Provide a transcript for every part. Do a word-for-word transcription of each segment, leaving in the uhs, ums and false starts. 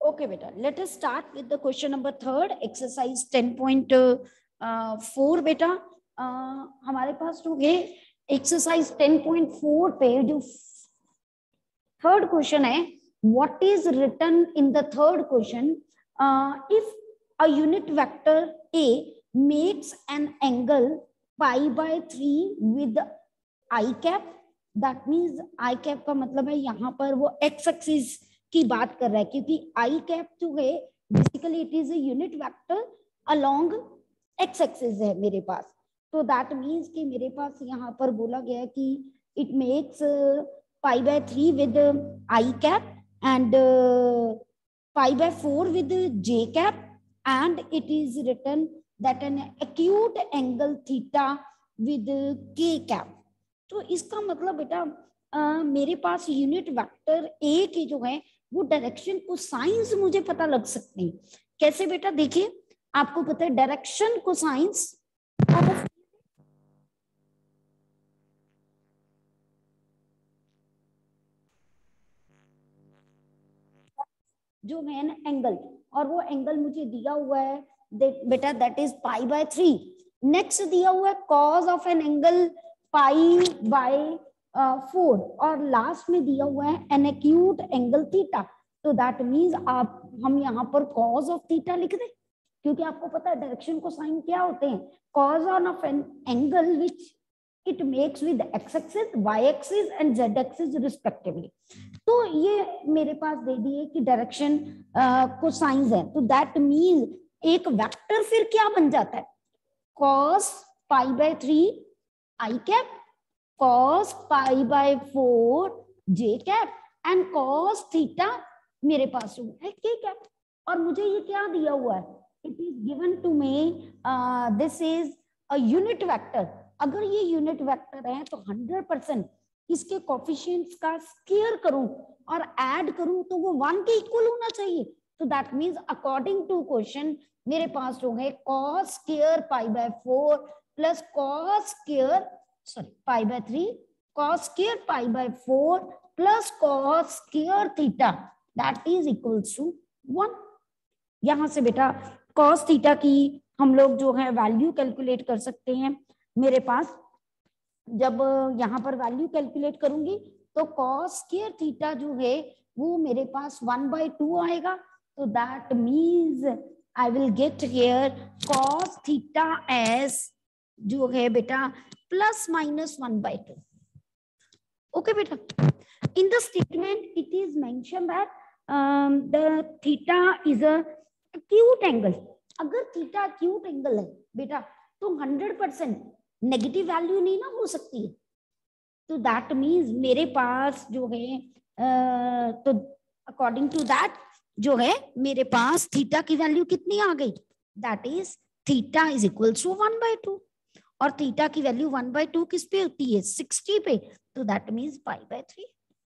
Okay beta, let us start with the question number third, exercise ten point four बेटा uh, हमारे पास जो है exercise ten point four पे जो third question है, what is written in the third question? Uh, if a unit vector A makes an angle pi by three with I cap, that means I cap का मतलब है यहाँ पर वो x axis की बात कर रहा है, क्योंकि आई कैप जो है basically it is a unit vector along X axis है मेरे पास. तो दैट मींस कि मेरे पास यहाँ पर बोला गया है कि it makes pi by three with I cap and pi by four with J cap and it is written that an acute angle theta with K cap. तो इसका मतलब बेटा uh, मेरे पास यूनिट वेक्टर ए की जो है वो direction को साइंस मुझे पता लग सकते हैं. कैसे बेटा? देखिए, आपको पता है डायरेक्शन को साइंस जो है ना एंगल, और वो एंगल मुझे दिया हुआ है बेटा that is pi by three. Next दिया हुआ है cos of an angle pi by four, और लास्ट में दिया हुआ है एन एक्यूट एंगल थीटा. तो दैट मीन्स आप हम यहाँ पर कॉज ऑफ थीटा लिख दें, क्योंकि आपको पता है डायरेक्शन को साइन क्या होते हैं, cos on of an angle which it makes with X axis, Y axis and Z axis respectively. तो ये मेरे पास दे दिए कि डायरेक्शन को साइंस है. तो दैट मीन्स एक वेक्टर फिर क्या बन जाता है, cos pi by three I cap, cos pi by four j cap and cos theta मेरे पास है k cap. और मुझे ये क्या दिया हुआ है, it is given to me uh, this is a unit vector. अगर ये यूनिट वेक्टर है तो हंड्रेड परसेंट इसके कोफिशिएंट्स का स्क्वायर करूं और ऐड करूं तो वो वन के इक्वल होना चाहिए. तो that means according to question मेरे पास जो है cos square pi by four plus cos square sorry pi by three cos square pi by four plus cos square theta that is equals to one. यहां से बेटा cos theta की हम लोग जो है वैल्यू कैलकुलेट कर सकते हैं. मेरे पास जब यहाँ पर वैल्यू कैलकुलेट करूंगी तो cos square theta जो है वो मेरे पास वन बाई टू आएगा. तो that means I will get here cos theta as जो है बेटा plus minus one by two. Okay बेटा, in the statement it is mention that the theta is a acute angle. अगर theta acute angle है बेटा तो hundred percent negative value नहीं ना हो सकती है. तो दैट मीन्स मेरे पास जो है uh, तो अकॉर्डिंग टू दैट जो है मेरे पास थीटा की वैल्यू कितनी आ गई, that is theta is equal to one by two. और थीटा की वैल्यू वन बाई टू किस पे होती है, सिक्सटी पे. तो that means pi by three.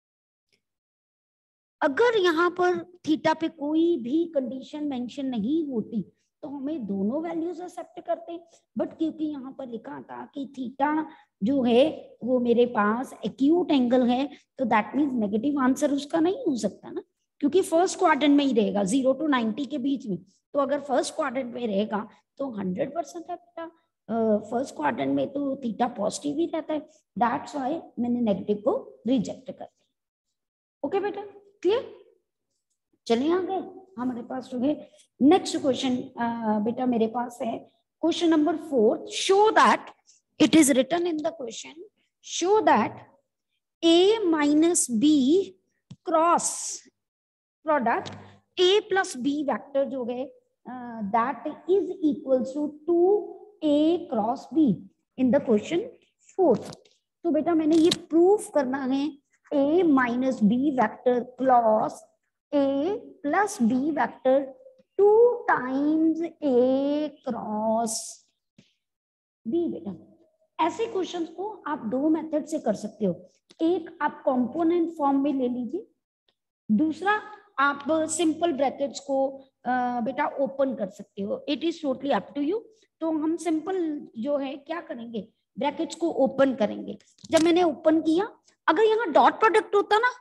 अगर यहाँ पर थीटा पे कोई भी कंडीशन मेंशन नहीं होती तो हमें दोनों वैल्यूज एक्सेप्ट करते, बट क्योंकि यहाँ पर लिखा था कि थीटा जो है वो मेरे पास एक्यूट एंगल है तो दैट मीन्स नेगेटिव आंसर उसका नहीं हो सकता ना, क्योंकि फर्स्ट क्वाड्रेंट में ही रहेगा जीरो टू नाइनटी के बीच में. तो अगर फर्स्ट क्वाड्रेंट में रहेगा तो हंड्रेड परसेंट है बेटा फर्स्ट uh, क्वाड्रेंट में तो थीटा पॉजिटिव ही रहता है. दैट्स व्हाई मैंने नेगेटिव को रिजेक्ट कर दिया. ओके बेटा, क्लियर? चलिए आगे हमारे पास जो है नेक्स्ट क्वेश्चन बेटा मेरे पास है question number four. Show that it is written in the question, show that A minus B cross product A plus B vector जो है that is equal to two A cross B in the question four. तो बेटा मैंने ये proof करना है A minus B vector cross A plus B vector two times A cross B. बेटा ऐसे क्वेश्चंस को आप दो मेथड से कर सकते हो. एक आप कंपोनेंट फॉर्म में ले लीजिए, दूसरा आप सिंपल ब्रैकेट्स को बेटा ओपन कर सकते हो. It is totally up to you. तो हम सिंपल जो है क्या करेंगे, ब्रैकेट्स को ओपन करेंगे. जब मैंने ओपन किया, अगर यहाँ डॉट प्रोडक्ट होता ना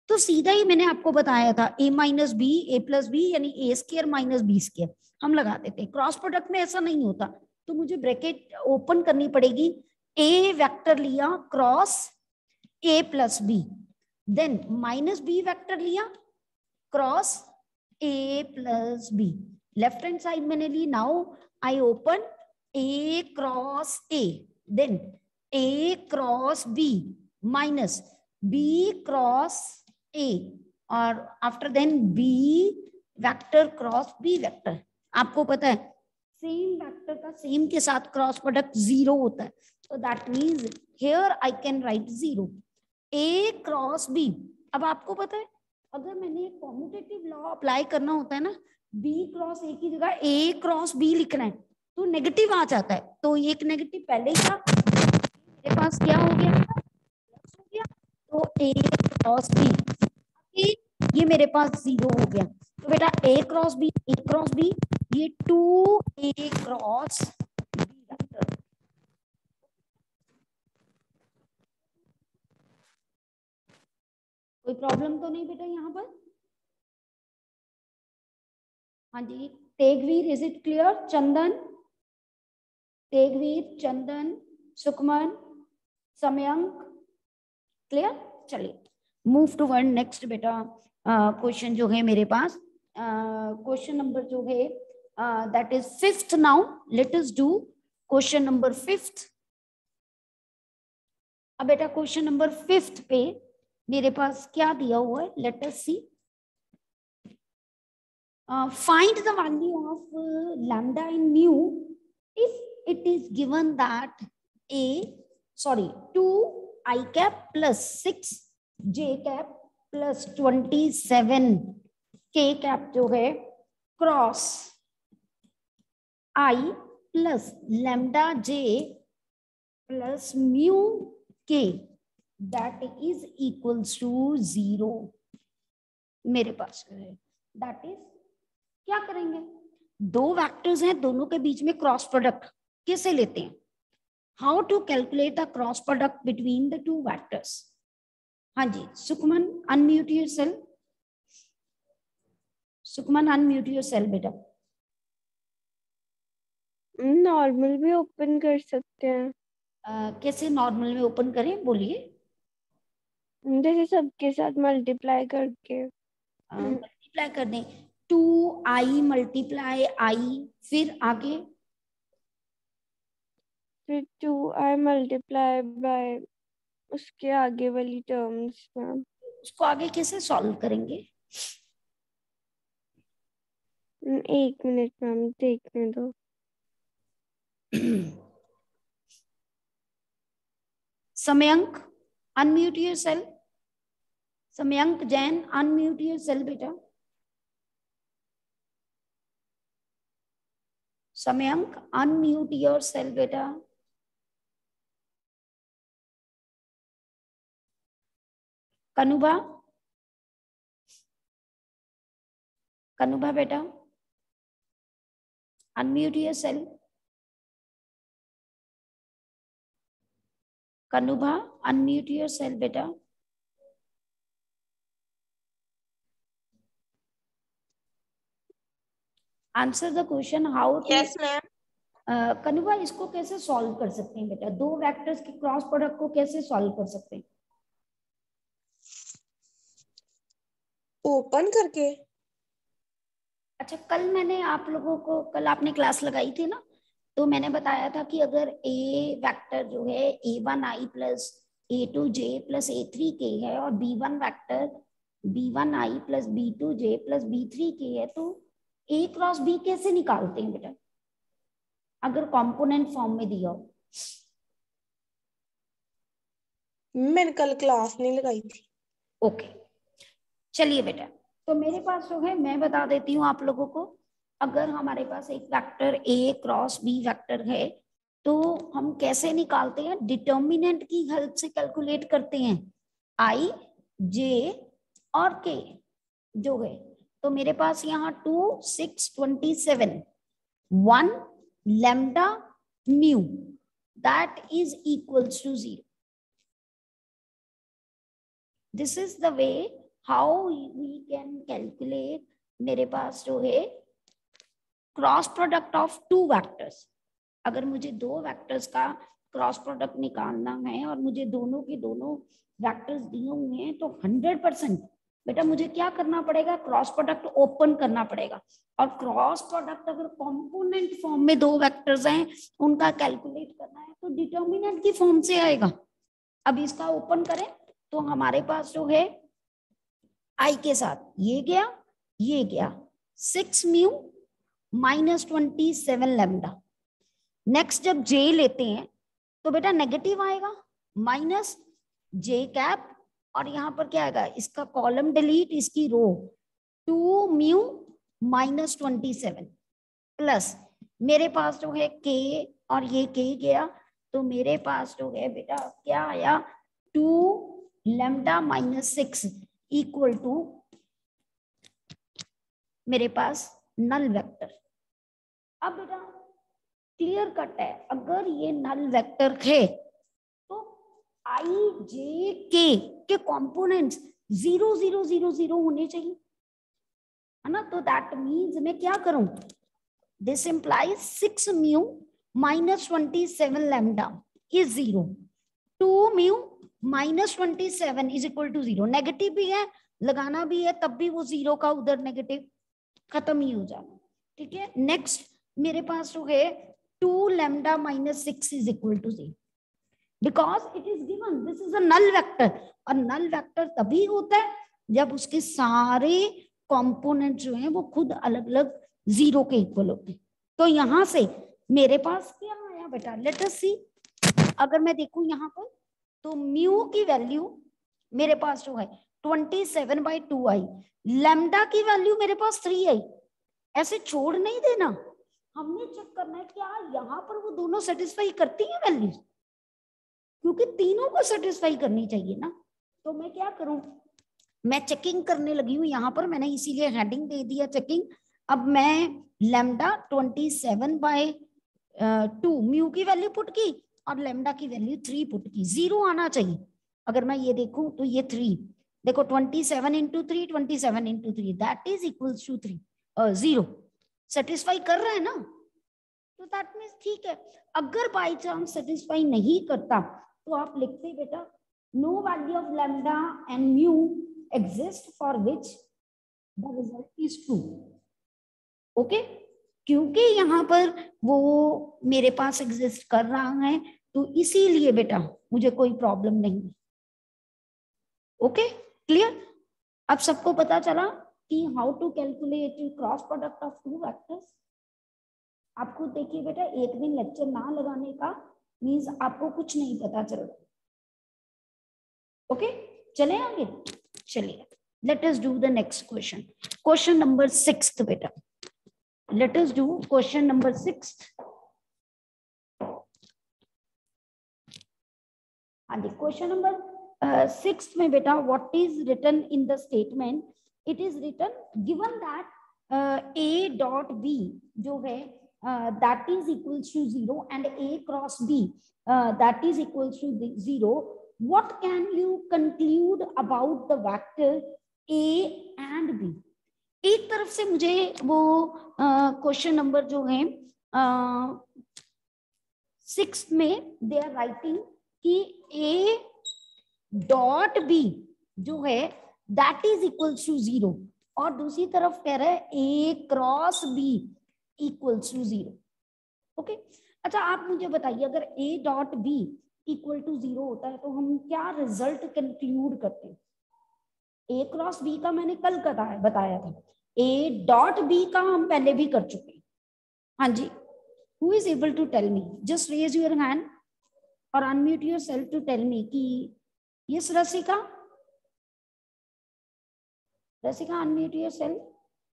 तो सीधा ही मैंने आपको बताया था A minus B A plus B यानी A square minus B square हम लगा देते हैं। क्रॉस प्रोडक्ट में ऐसा नहीं होता, तो मुझे ब्रैकेट ओपन करनी पड़ेगी। ए वेक्टर लिया cross A plus B, then minus B vector लिया cross A plus B, left hand side मैंने ली। Now I open A cross A, then A cross B minus B cross A, और after then B vector cross B vector. आपको पता है same vector का same के साथ cross product zero होता है, so that means here I can write zero. A cross B, अब आपको पता है अगर मैंने कॉम्यूटेटिव लॉ अप्लाई करना होता है ना, B क्रॉस A की जगह A क्रॉस B लिखना है तो नेगेटिव आ जाता है, तो एक नेगेटिव पहले ही था, मेरे पास क्या हो गया, हो गया, तो A क्रॉस B, ये मेरे पास जीरो हो गया। तो बेटा A cross B, A cross B, ये two A cross B vector. कोई प्रॉब्लम तो नहीं बेटा यहाँ पर? हाँ जी, Tegveer, is it clear? Chandan, Tegveer, Chandan, Sukhman, Samyank, clear? चलिए मूव टू वन नेक्स्ट बेटा। क्वेश्चन uh, जो है मेरे पास, क्वेश्चन uh, नंबर जो है that is fifth. Now let us do question number fifth. अब बेटा क्वेश्चन नंबर फिफ्थ पे मेरे पास क्या दिया हुआ है, let us see. Find the value of lambda in mu if it is given that A sorry two I cap plus six J cap plus twenty seven K cap जो है cross I plus lambda J plus mu K that is equals to zero. मेरे पास है that is, क्या करेंगे, दो vectors हैं, दोनों के बीच में क्रॉस प्रोडक्ट कैसे लेते हैं, how to calculate the cross product between the two vectors. हाँ जी Sukhman, unmute yourself, Sukhman unmute yourself बेटा। नॉर्मल भी ओपन कर सकते हैं। uh, कैसे नॉर्मल में ओपन करें, बोलिए। जैसे सबके साथ मल्टीप्लाई करके मल्टीप्लाई uh, कर दें, टू आई मल्टीप्लाई आई, फिर आगे फिर टू आई मल्टीप्लाई बाय उसके आगे वाली टर्म्स मैम। उसको आगे कैसे सॉल्व करेंगे? एक मिनट मैम देखने दो। Samyank unmute yourself, Samyank Jain unmute yourself बेटा। समयंक अनम्यूट योरसेल्फ बेटा। कनुबा, कनुबा बेटा unmute yourself. Kanuba unmute yourself बेटा। Answer the question how to. Yes ma'am. Kanuba इसको कैसे सॉल्व कर सकते हैं बेटा, दो वेक्टर्स के क्रॉस प्रोडक्ट को कैसे सॉल्व कर सकते हैं? ओपन करके। अच्छा, कल मैंने आप लोगों को, कल आपने क्लास लगाई थी ना, तो मैंने बताया था कि अगर ए वेक्टर जो है ए one I plus A two J plus A three K है और B one vector B one आई प्लस बी टू जे प्लस बी थ्री के है, तो ए क्रॉस बी कैसे निकालते हैं बेटा अगर कंपोनेंट फॉर्म में दिया हो? मैंने कल क्लास नहीं लगाई थी। ओके चलिए बेटा, तो मेरे पास जो है मैं बता देती हूँ आप लोगों को। अगर हमारे पास एक vector A cross B vector है तो हम कैसे निकालते हैं, डिटर्मिनेंट की हेल्प से कैलकुलेट करते हैं, आई जे और के जो है। तो मेरे पास यहाँ two six twenty seven one lambda mu that is equals to zero. This is the way how we can calculate, मेरे पास जो है cross product of two vectors. अगर मुझे दो वेक्टर्स का क्रॉस प्रोडक्ट निकालना है और मुझे दोनों के दोनों वेक्टर्स दिए हुए हैं, तो हंड्रेड परसेंट बेटा मुझे क्या करना पड़ेगा, क्रॉस प्रोडक्ट ओपन करना पड़ेगा। और क्रॉस प्रोडक्ट अगर कंपोनेंट फॉर्म में दो वेक्टर्स हैं उनका कैलकुलेट करना है तो डिटर्मिनेंट की फॉर्म से आएगा। अब इसका ओपन करें तो हमारे पास जो है आई के साथ ये गया ये गया, six mu minus twenty seven lambda. Next जब जे लेते हैं तो बेटा नेगेटिव आएगा, माइनस जे कैप, और यहाँ पर क्या आएगा, इसका कॉलम डिलीट, इसकी row, two mu minus twenty seven plus मेरे पास जो है के और ये के गया, तो मेरे पास जो है बेटा क्या आया, two lambda minus six equal to मेरे पास नल वेक्टर। अब बेटा क्लियर कट है, अगर ये नल वेक्टर थे तो आई जे के के components zero zero zero zero होने चाहिए, है ना। तो दैट मीन्स मैं क्या करूं, this implies six mu minus twenty seven lambda is zero, two mu minus twenty seven is equal to zero. Negative भी है, लगाना भी है, तब भी वो जीरो का उधर नेगेटिव खत्म ही हो जाना, ठीक है। नेक्स्ट मेरे पास जो है two lambda minus six is equal to zero, because it is given this is a null vector, और नल वेक्टर तभी होता है जब उसके सारे कंपोनेंट जो हैं वो खुद अलग अलग जीरो के इक्वल होते हैं। तो यहां से मेरे पास क्या आया बेटा, लेट अस सी। अगर मैं देखूं यहाँ पर तो म्यू की वैल्यू मेरे पास जो है twenty seven by two i, lambda की वैल्यू मेरे पास थ्री आई। ऐसे छोड़ नहीं देना, हमने चेक करना है क्या यहाँ पर वो दोनों सेटिस्फाई करती हैं वैल्यूज, क्योंकि तीनों को सेटिस्फाई करनी चाहिए ना। तो मैं क्या करूं, मैं चेकिंग करने लगी हूं यहाँ पर, मैंने इसीलिए हेडिंग दे दिया चेकिंग। अब मैं lambda twenty seven by two mu की वैल्यू पुट की और लैम्डा की वैल्यू थ्री पुट की, जीरो आना चाहिए। अगर मैं ये देखूं तो ये थ्री, देखो twenty seven into three, twenty seven into three that is equals to three, zero satisfy कर रहा है ना, तो दैट मीन्स ठीक है। अगर बाई चांस सेटिस्फाई नहीं करता तो आप लिखते बेटा no value of lambda and mu exist for which the result is true, okay. क्योंकि यहाँ पर वो मेरे पास एग्जिस्ट कर रहा है तो इसीलिए बेटा मुझे कोई प्रॉब्लम नहीं है, ओके क्लियर। अब सबको पता चला कि how to calculate cross product of two vectors. आपको देखिए बेटा एक दिन लेक्चर ना लगाने का मीन्स आपको कुछ नहीं पता चल रहा, ओके चले आगे, चलिए let us do the next question, question number sixth बेटा, let us do question number sixth. हाँ जी, क्वेश्चन नंबर सिक्स में बेटा what is written in the statement, it is written given that a dot b जो है that is equals to zero and a cross b that is equals to zero, what can you conclude about the vector a and b. एक तरफ से मुझे वो question uh, number जो है six uh, में दे आर राइटिंग कि ए dot b जो है that is equals to zero, और दूसरी तरफ कह रहा है a cross b equals to zero, okay. अच्छा आप मुझे बताइए अगर a dot b equal to zero होता है तो हम क्या रिजल्ट कंक्लूड करते हैं। ए क्रॉस बी का मैंने कल बताया बताया था, ए डॉट बी का हम पहले भी कर चुके हैं। हाँ जी, who is able to tell me, just raise your hand और unmute yourself to tell me कि yes Rasika, Rasika unmute yourself.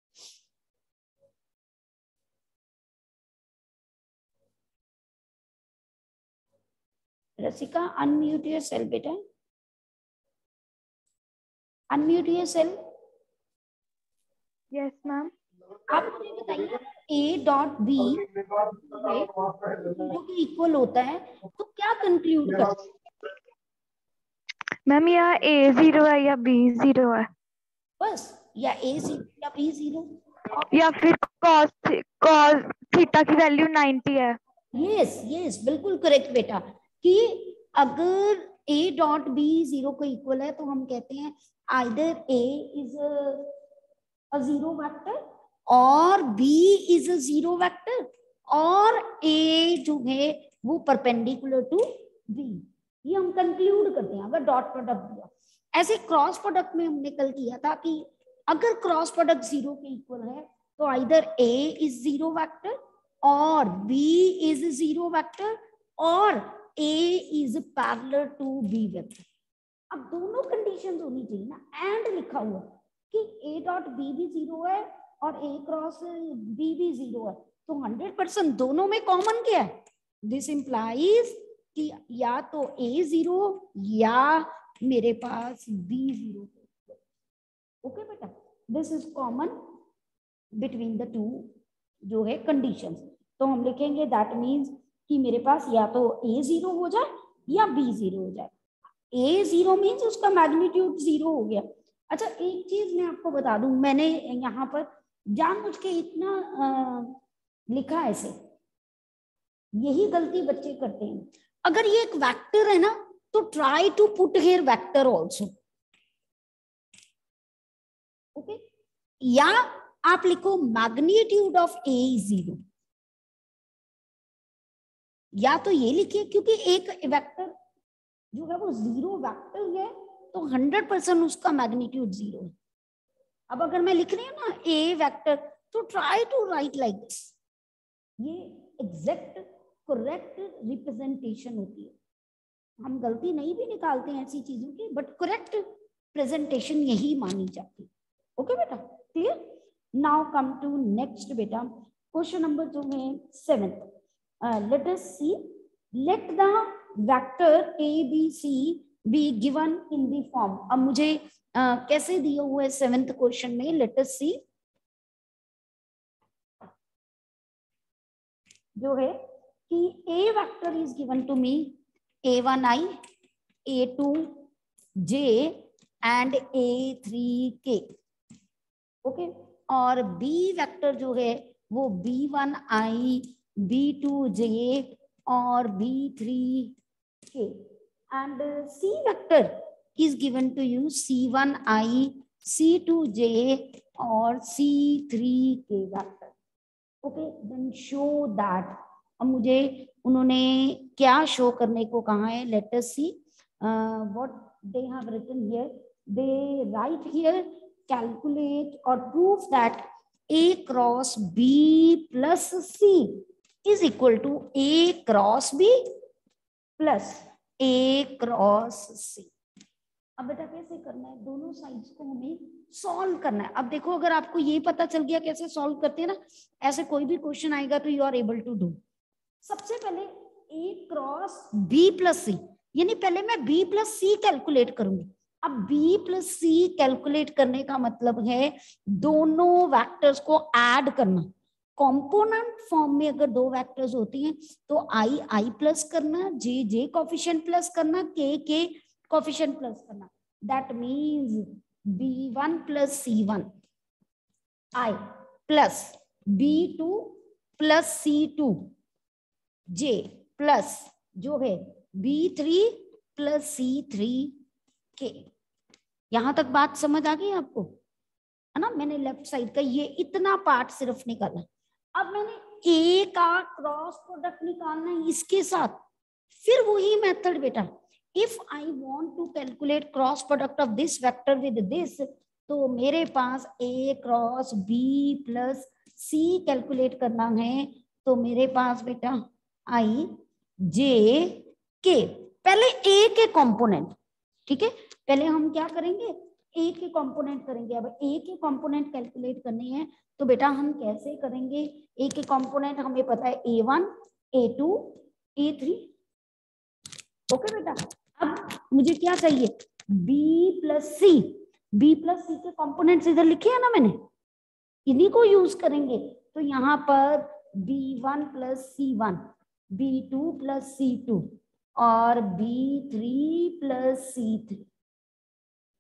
Rasika unmute yourself बेटा, अनम्यूट योरसेल्फ। Yes ma'am. आप मुझे बताइए ए डॉट बी जो कि इक्वल होता है तो क्या कंक्लूड करते हैं। मैम यहाँ ए जीरो है या बी जीरो है। बस, या ए जीरो या बी जीरो, या फिर cos cos थीटा की वैल्यू नाइंटी है। यस यस बिल्कुल करेक्ट बेटा, कि अगर ए डॉट बी जीरो को इक्वल है तो हम कहते हैं either a is a zero vector और b is a zero vector और ए जो है वो परपेंडिकुलर टू बी। ये हम कंक्लूड करते हैं अगर डॉट प्रोडक्ट दिया। ऐसे क्रॉस प्रोडक्ट में हमने कल किया था कि अगर क्रॉस प्रोडक्ट जीरो के इक्वल है तो either a is zero vector और B is zero vector और A is parallel to B vector। अब दोनों कंडीशंस होनी चाहिए ना, एंड लिखा हुआ कि A डॉट बी भी जीरो है और A क्रॉस B भी जीरो है, तो हंड्रेड परसेंट दोनों में कॉमन क्या है? दिस इंप्लाइज कि या तो A जीरो या मेरे पास B जीरो। ओके बेटा, this is common between the two जो है कंडीशंस। तो हम लिखेंगे दैट मीन्स कि मेरे पास या तो ए जीरो हो जाए या बी जीरो हो जाए। ए जीरो मीन्स उसका मैग्नीट्यूड जीरो हो गया। अच्छा एक चीज मैं आपको बता दूं, मैंने यहाँ पर जानबूझ के इतना आ, लिखा ऐसे, यही गलती बच्चे करते हैं। अगर ये एक वेक्टर है ना तो try to put here vector also. Okay, या आप लिखो मैग्नीट्यूड ऑफ ए जीरो, या तो ये लिखिए क्योंकि एक वेक्टर जो है वो जीरो वेक्टर है तो हंड्रेड परसेंट उसका मैग्नीट्यूड जीरो है। अब अगर मैं लिख रही हूँ ना ए वेक्टर तो try to write like this, ये एग्जैक्ट करेक्ट रिप्रेजेंटेशन होती है। हम गलती नहीं भी निकालते हैं ऐसी चीजों की, बट करेक्ट प्रेजेंटेशन यही मानी जाती है। ओके बेटा, clear? Now come to next बेटा, क्वेश्चन नंबर जो है seventh. Uh, let us see, let the vector a b c be given in the form। अब मुझे uh, कैसे दिया हुआ है सेवेंथ क्वेश्चन में, let us see जो है कि a vector is given to me a one i a two j and a three k। Okay, और b वेक्टर जो है वो b one i B two J और B three K, and C vector is given to you C one I, C two J और C three K vector। Okay, then show that। अब मुझे उन्होंने क्या show करने को कहा है, let us see uh, what they have written here। They write here calculate or prove that A cross B plus C is equal to A cross B plus A cross C। अब बेटा कैसे करना है, दोनों sides को हमें solve करना है। अब देखो अगर आपको ये पता चल गया कैसे सॉल्व करते हैं ना, ऐसे कोई भी क्वेश्चन आएगा तो you are able to do. सबसे पहले A cross B plus c, यानी पहले मैं B प्लस सी कैलकुलेट करूंगी। अब B प्लस सी कैलकुलेट करने का मतलब है दोनों वेक्टर्स को ऐड करना। कॉम्पोनेंट फॉर्म में अगर दो वेक्टर्स होती हैं तो आई आई प्लस करना, जे जे कोफिशिएंट प्लस करना, के के कोफिशिएंट प्लस करना। That means b one plus c one I plus B two plus c two J plus जो है b three plus c three k. यहां तक बात समझ आ गई आपको, है ना? मैंने लेफ्ट साइड का ये इतना पार्ट सिर्फ निकाला। अब मैंने ए का क्रॉस प्रोडक्ट निकालना है इसके साथ, फिर वही मेथड बेटा। If I want to calculate cross product of this vector with this, तो मेरे पास a cross b plus c calculate करना है। तो मेरे पास बेटा आई जे के, पहले ए के कंपोनेंट, ठीक है, पहले हम क्या करेंगे, ए के कंपोनेंट करेंगे। अब ए के कंपोनेंट कैलकुलेट करने हैं तो बेटा हम कैसे करेंगे, ए के कंपोनेंट हमें पता है ए one a two a three. Okay बेटा, अब मुझे क्या चाहिए, B plus c. B plus c के कंपोनेंट्स इधर लिखे हैं ना मैंने, इन्हीं को यूज करेंगे। तो यहाँ पर b one plus c one, b two plus c two और b three plus c three.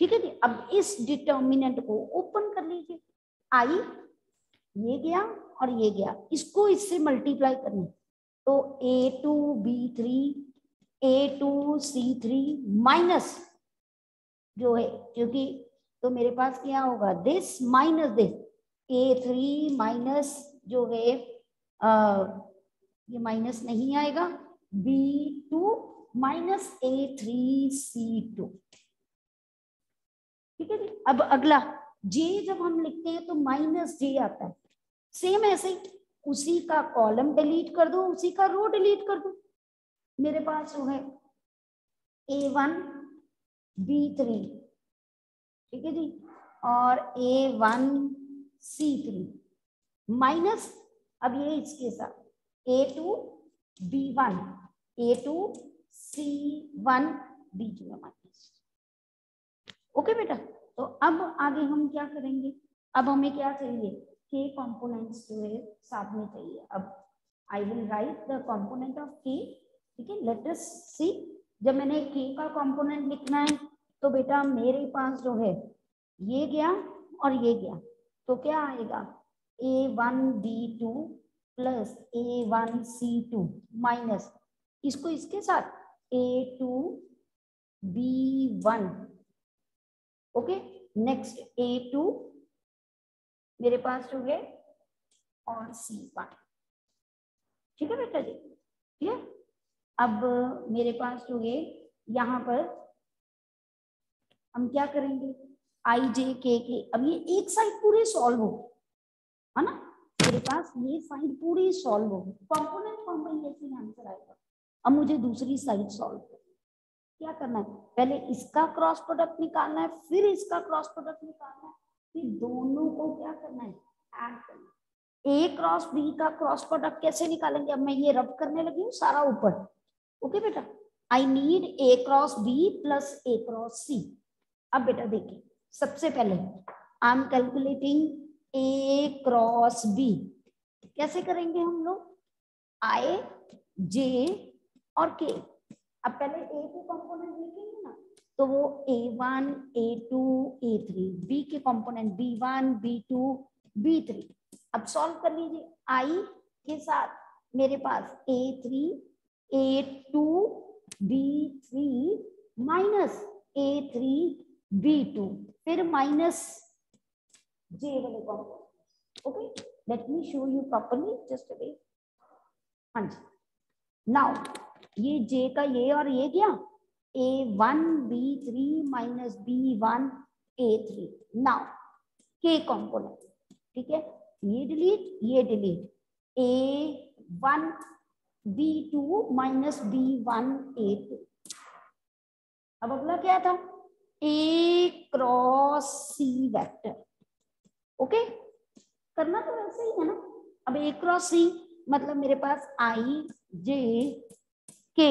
ठीक है जी। अब इस डिटर्मिनेंट को ओपन कर लीजिए, आई ये गया और ये गया, इसको इससे मल्टीप्लाई करनी, तो a two b three a two c three minus जो है, क्योंकि तो मेरे पास क्या होगा, this minus this, a three minus जो है आ, ये माइनस नहीं आएगा, b two minus a three c two. ठीक है जी। अब अगला जे जब हम लिखते हैं तो माइनस जे आता है, सेम ऐसे ही उसी का कॉलम डिलीट कर दो, उसी का रो डिलीट कर दो। मेरे पास जो है ए वन बी थ्री, ठीक है जी, और a one c three minus, अब ये इसके साथ a two b one a two c one बीच में माइनस। ओके बेटा, तो अब आगे हम क्या करेंगे, अब हमें क्या चाहिए, के कंपोनेंट्स जो है साथ में चाहिए। अब I will write the component of k, ठीक है, लेट अस सी। जब मैंने के का कंपोनेंट लिखना है तो बेटा मेरे पास जो है ये गया और ये गया, तो क्या आएगा, a one b two plus a one c two minus, इसको इसके साथ a two b one. Okay, next a two मेरे पास जो है और सी वन। ठीक है बेटा जी, ठीक है। अब मेरे पास जो है यहाँ पर हम क्या करेंगे, आई जे के के, अब ये एक साइड पूरी सॉल्व हो, है ना, मेरे पास ये साइड पूरी सॉल्व हो, कंपोनेंट फॉर्म में ये आंसर आएगा। अब मुझे दूसरी साइड सॉल्व क्या करना है, पहले इसका क्रॉस प्रोडक्ट निकालना है, फिर इसका क्रॉस प्रोडक्ट निकालना है, फिर दोनों को क्या करना है, ऐड करना है। ए क्रॉस बी का क्रॉस प्रोडक्ट कैसे निकालेंगे, अब मैं ये रब करने लगी हूँ सारा ऊपर। ओके बेटा, I need a cross b plus a cross c. अब बेटा देखिए, सबसे पहले I am calculating a cross b, कैसे करेंगे हम लोग, आई जे और के। अब पहले ए के कंपोनेंट लिखेंगे ना, तो वो a one a two a three, b के component b one b two b three. अब सॉल्व कर लीजिए, आई के साथ मेरे पास a three a two b three minus a three b two, फिर माइनस जे वाले component. Okay, let me show you properly, just a wait. हाँ जी, नाउ ये जे का ये और ये क्या, a one b three minus b one a three. Now k component, ठीक है, ये डिलीट ये delete, a one b two minus b one a two. अब अगला क्या था, a cross c vector. Okay, करना तो वैसे ही है ना। अब ए क्रॉस सी मतलब मेरे पास आई जे के,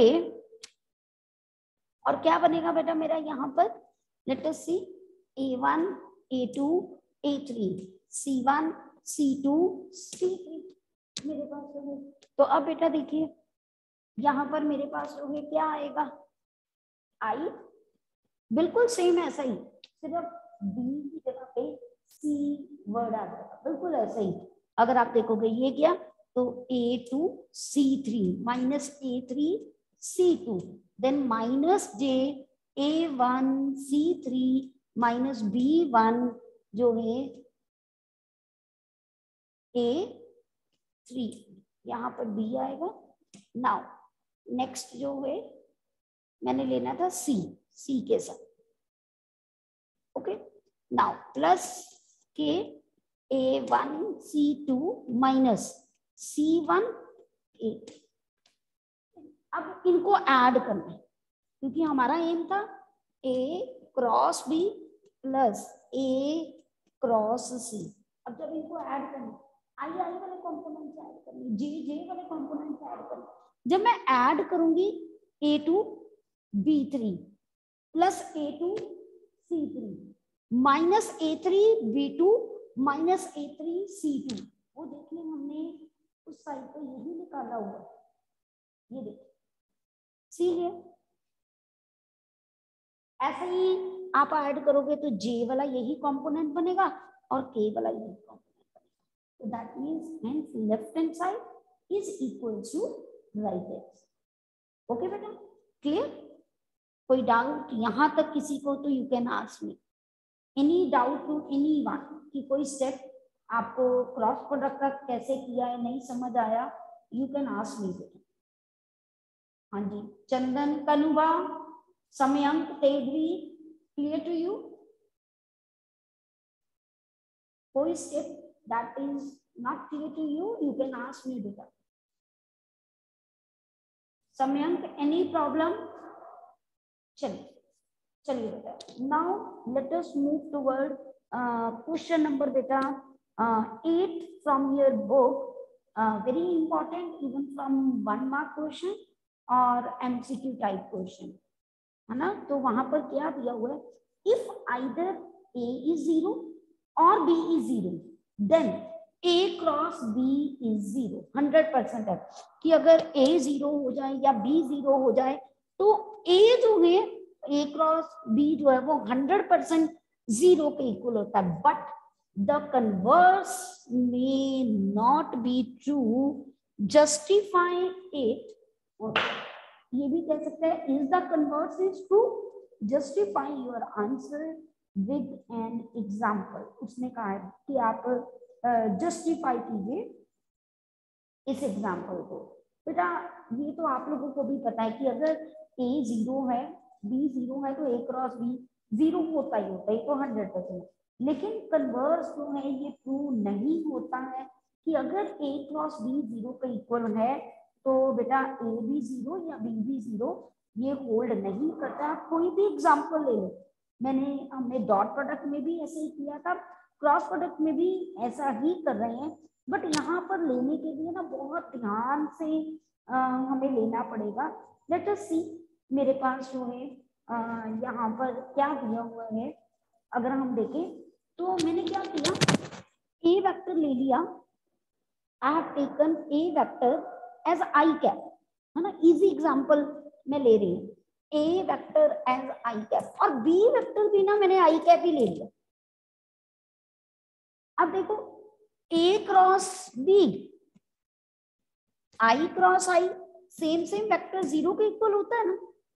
और क्या बनेगा बेटा मेरा यहाँ पर, let us see, a one a two a three c one c two c three मेरे पास हो गए। तो अब बेटा देखिए यहाँ पर मेरे पास हो गए, क्या आएगा, आई बिल्कुल सेम ऐसा ही, सिर्फ बी की जगह पे सी वर्ड आ जाएगा, बिल्कुल ऐसा ही। अगर आप देखोगे ये क्या, तो a two c three minus a three c two, then minus j a one c three minus b one जो है ए थ्री, यहाँ पर बी आएगा। नाउ नेक्स्ट जो है मैंने लेना था सी, सी के साथ। Okay, now plus k a one c two minus c one a. अब इनको ऐड करना है, क्योंकि हमारा एम था a cross b plus a cross c. अब जब इनको ऐड करना, आई आई वाले कंपोनेंट ऐड करनी, जे जे वाले कंपोनेंट ऐड करनी। जब मैं ऐड करूंगी a two b three plus A two c three minus a three b two minus a three c two, वो देखिए हमने उस साइड पे यही निकाला हुआ, ये देखिए सी है। ऐसे ही आप ऐड करोगे तो जे वाला यही कंपोनेंट बनेगा और के वाला यही कंपोनेंट बनेगा. तो that means hence left hand side is equal to right hand. Okay बेटा, क्लियर? कोई डाउट यहां तक किसी को? तो you can ask me any doubt to any one कि कोई स्टेप आपको क्रॉस प्रोडक्ट का कैसे किया है नहीं समझ आया, यू कैन आस्क मी बेटा. हाँ जी, Chandan, Kanuba, Samyank, Tejvi, clear to you? कोई step that is not clear to you, you can ask me beta. Samyank, any problem? चलिए चलिए बेटा, now let us move toward uh, question number beta uh, eight from your book. Uh, very important, even from one mark question और M C Q type question, है ना? तो वहां पर क्या दिया हुआ है? If either A is zero or B is zero, then A cross B is zero. Hundred percent है कि अगर A जीरो हो जाए या B जीरो हो जाए तो A जो है A क्रॉस B जो है वो हंड्रेड परसेंट जीरो के इक्वल होता है. But the converse may not be true. Justify it. ये भी कह सकते हैं is the converse is true. Justify your answer with an example. उसने कहा है कि आप जस्टिफाई uh, कीजिए इस एग्जाम्पल को. बेटा ये तो आप लोगों को भी पता है कि अगर A जीरो है B जीरो है तो A क्रॉस B जीरो होता ही होता है, तो हंड्रेड परसेंट. लेकिन कन्वर्स जो है ये प्रूव नहीं होता है कि अगर A क्रॉस B जीरो का इक्वल है तो बेटा A भी जीरो या B भी जीरो ये होल्ड नहीं करता. कोई भी एग्जाम्पल ले लो, मैंने हमने डॉट प्रोडक्ट में भी ऐसे ही किया था, क्रॉस प्रोडक्ट में भी ऐसा ही कर रहे हैं. बट यहाँ पर लेने के लिए ना बहुत ध्यान से आ, हमें लेना पड़ेगा. लेट अस सी, मेरे पास जो है आ, यहाँ पर क्या दिया हुआ है. अगर हम देखें तो मैंने क्या किया, ए वेक्टर ले लिया. I have taken A vector as i cap, है ना? इजी एग्जांपल मैं ले रही हूँ. A vector as i cap और बी वेक्टर भी ना मैंने आई कैप ही ले लिया. अब देखो A cross B, I cross I same same vector zero के इक्वल होता है ना.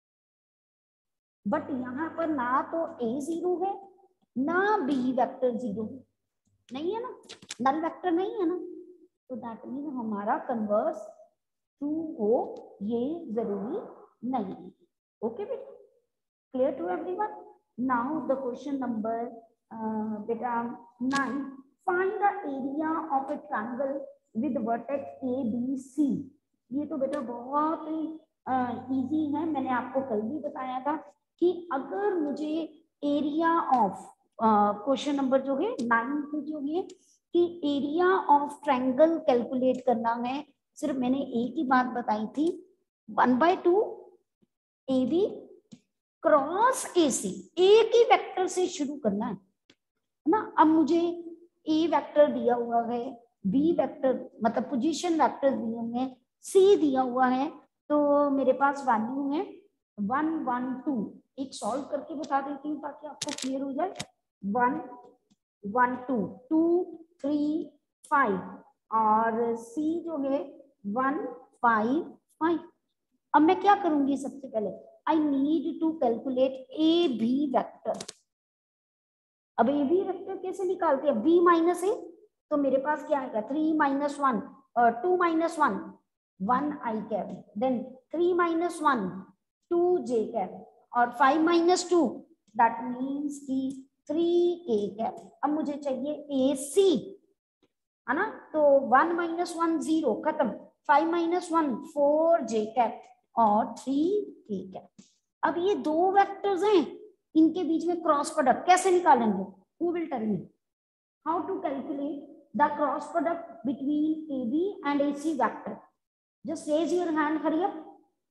बट यहाँ पर ना तो A जीरो है ना B वेक्टर जीरो है, नहीं है ना, नल वेक्टर नहीं है ना. तो दैट मीन हमारा कन्वर्स ट्रू हो ये जरूरी नहीं है. ओके बेटा, clear to everyone? Now the question number बेटा nine. Find the area of a triangle with vertex A, B, C. ये तो बेटा बहुत इजी uh, है. मैंने आपको कल भी बताया था कि अगर मुझे एरिया ऑफ क्वेश्चन नंबर जो है नाइन जो है कि एरिया ऑफ ट्रायंगल कैलकुलेट करना है, सिर्फ मैंने ए की बात बताई थी. One by two A B cross A C, ए की वेक्टर से शुरू करना है ना. अब मुझे ए वेक्टर दिया हुआ है, बी वेक्टर मतलब पोजीशन वेक्टर दिए हुए हैं, सी दिया हुआ है. तो मेरे पास वैल्यू है वन वन टू. एक सॉल्व करके बता देती हूँ ताकि आपको क्लियर हो जाए. One one two two three five और सी जो है वन फाइव फाइव. अब मैं क्या करूंगी, सबसे पहले I need to calculate A B vector. अब ए बी वेक्टर कैसे निकालते हैं? बी माइनस ए, तो मेरे पास क्या आएगा, थ्री माइनस वन और two minus one one i cap, then three minus one two j cap और five minus two that means की थ्री के कैप. अब मुझे चाहिए ए सी, है ना. तो वन माइनस वन जीरो खत्म, five minus one four j cap और थ्री के कैप. अब ये दो वेक्टर्स हैं, इनके बीच में क्रॉस प्रोडक्ट कैसे निकालेंगे? Who will tell me how to calculate the cross product between A B and A C vector? Just raise your hand, hurry up.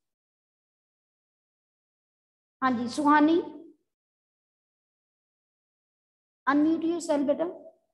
हाँ जी, सुहानी, unmute yourself, बेटा.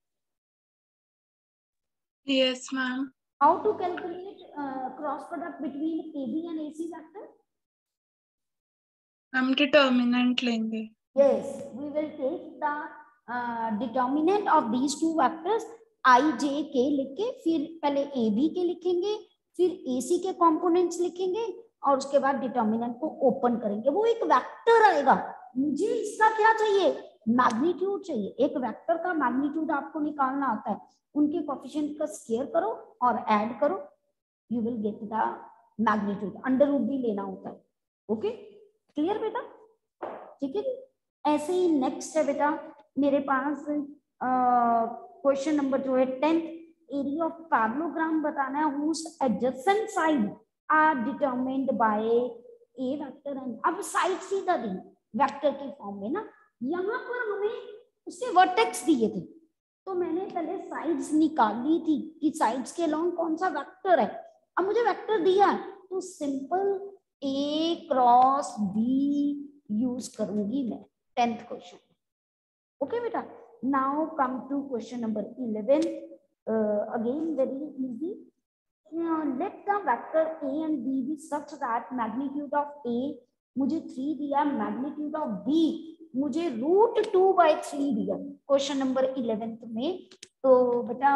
Yes, ma'am. How to calculate uh, cross product between A B and A C vector? हम determinant लेंगे. Yes, we will take the uh, determinant of these two vectors I, J, K लिख के फिर पहले A, B के लिखेंगे, फिर A, C के कंपोनेंट्स लिखेंगे और उसके बाद डिटर्मिनेंट को ओपन करेंगे. वो एक वेक्टर आएगा. मुझे इसका क्या चाहिए? मैग्नीट्यूड चाहिए. एक वेक्टर का मैग्नीट्यूड आपको निकालना आता है. उनके कोफिशिएंट का स्क्वायर करो और ऐड करो, you will get the magnitude. Under root भी लेना होता है. ओके, क्लियर बेटा? ठीक है. ऐसे ही नेक्स्ट है बेटा मेरे पास क्वेश्चन नंबर जो है टेंथ, एरिया ऑफ पैरेललोग्राम बताना है whose adjacent side are determined by a vector and अब साइड सीधा दी वेक्टर के फॉर्म में ना. यहाँ पर हमें उसके वर्टेक्स दिए थे तो मैंने पहले साइड्स निकाल ली थी कि साइड्स के अलोंग कौन सा वेक्टर है. अब मुझे वेक्टर दिया है तो simple a cross b use करूंगी मैं. Tenth question. ओके बेटा. Now come to question number eleven. Again very easy. Let the vector a and b B such that magnitude of a मुझे थ्री दिया, magnitude of b मुझे root two by three दिया question number eleventh में. तो बेटा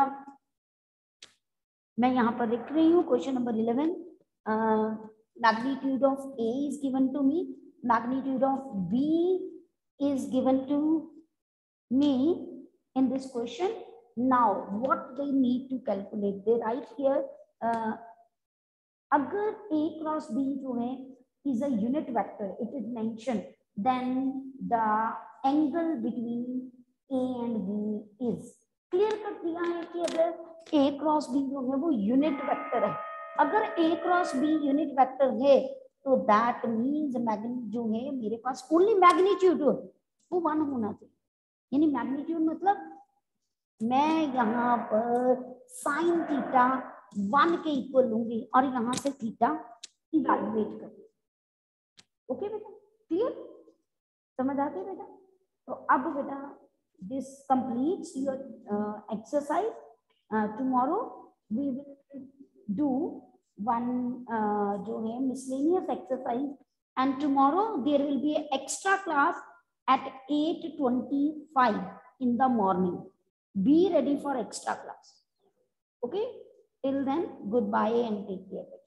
मैं यहाँ पर लिख रही हूँ question number eleven. Magnitude of a is given to me, magnitude of b is given to me in this question. Now what they need to calculate, they write here uh, अगर a cross b जो है is a unit vector, it is mentioned, then the angle between a and b is. Clear कर दिया है कि अगर a cross b जो है वो यूनिट वेक्टर है. अगर a cross b unit vector है तो दैट मीन्स मैग्नीट्यूड जो है मेरे पास ओनली मैग्नीट्यूड वो वन होना चाहिए. यानी मैग्नीट्यूड मतलब मैं यहाँ पर साइन थीटा वन के इक्वल लूंगी और यहाँ से थीटा इवैल्यूएट करूंगी. ओके बेटा, क्लियर? समझ आती है बेटा? तो अब बेटा this completes your exercise. Tomorrow we will do one uh, जो है miscellaneous exercise and tomorrow there will be an extra class at eight twenty-five in the morning. Be ready for extra class. Okay, till then goodbye and take care.